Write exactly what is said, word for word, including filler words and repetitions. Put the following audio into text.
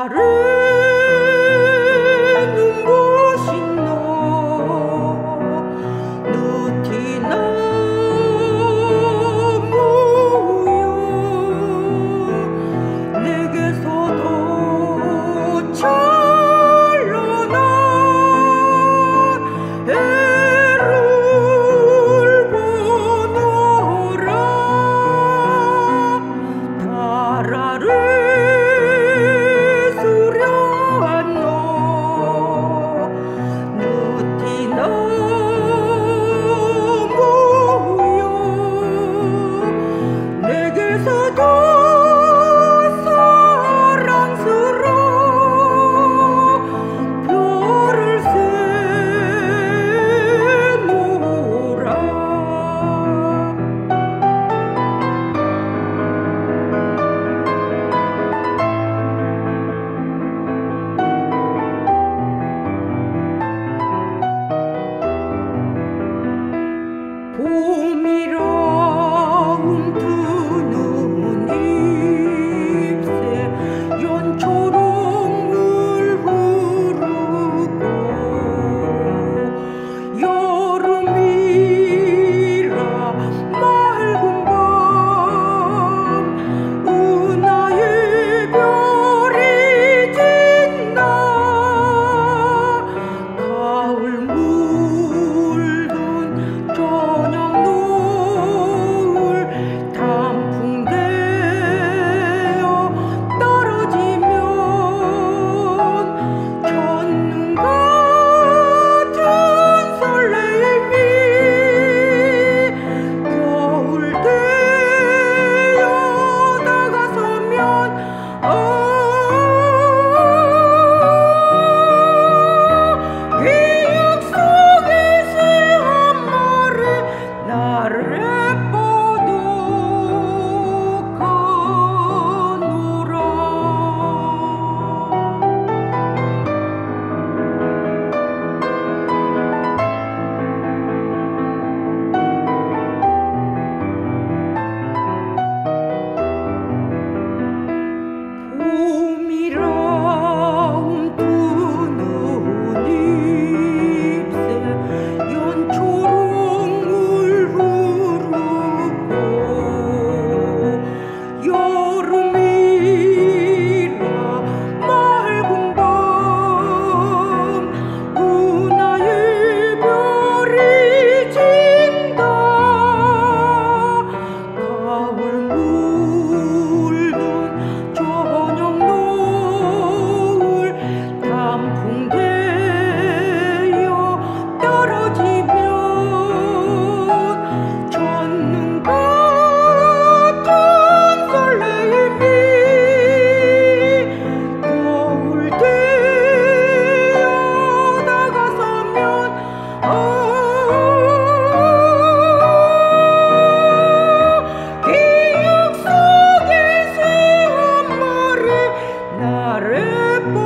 바라는 곳이 너 느티나무여 내게서도 찬란한 해를 보노라 달아를 봄이라운 두 눈잎새 연초록 물 흐르고 여름이라 맑은 밤 은하의 별이 진다 가을 물든 저녁 노을 단풍 되어 떨어지면 첫눈 같은 설레임이 겨울 되어 다가서면 아 기억 속에 새한 마리 나를 예뻐도 봄이라운 두 눈잎새 연초록 물 흐르고 여름이라 맑은 밤 은하의 별이 진다 가을 물든 저녁 노을 단풍 되어 떨어지면 첫눈 같은 설레임이 겨울 되어 다가서면 아 기억 속에 새한 마리 나를